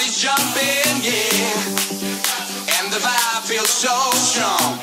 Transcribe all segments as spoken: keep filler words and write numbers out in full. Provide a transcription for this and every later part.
Everybody's jumping, yeah, and the vibe feels so strong.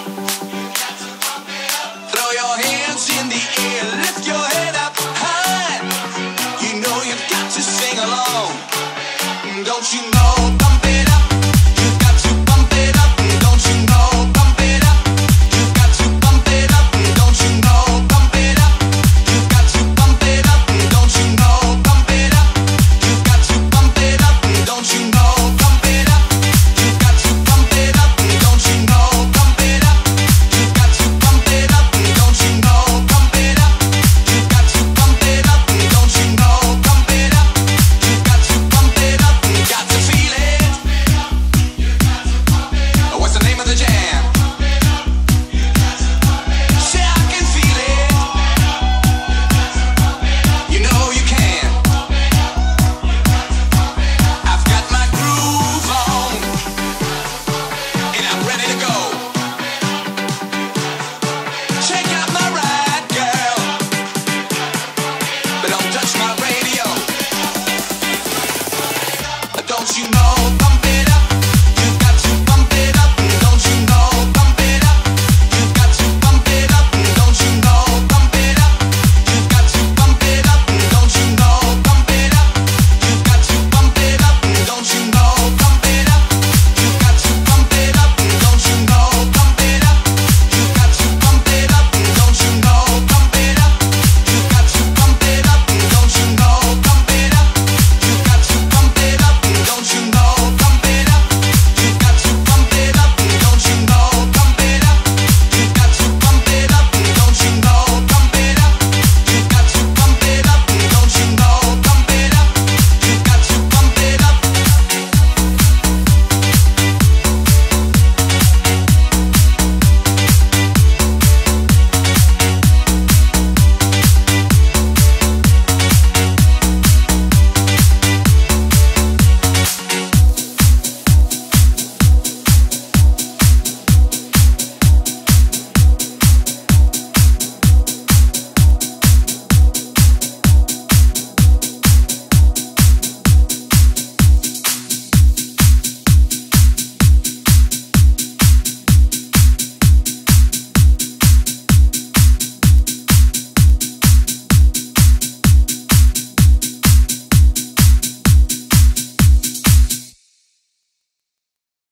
Throw your hands in the air, lift your head up high. You know you've got to sing along. Don't you know? Bump it up. You've got to bump it up. Don't you know? Bump it up. You've got to bump it up. Don't you know? Bump it up. You've got to bump it up. Don't you know? Bump it up. You've got to bump it up. Don't you know? Bump it up. You've got to bump it up. Don't you know? Bump it up. You've got to bump it up. Don't you know? Bump it up. You've got to bump it up. Don't you know? Bump it up. You've got to bump it up. Got to feel it. What's the name of the jam? Say I can feel it. You know you can. I've got my groove on, and I'm ready to go. Check out my ride, girl, but don't touch my radio. Don't you know?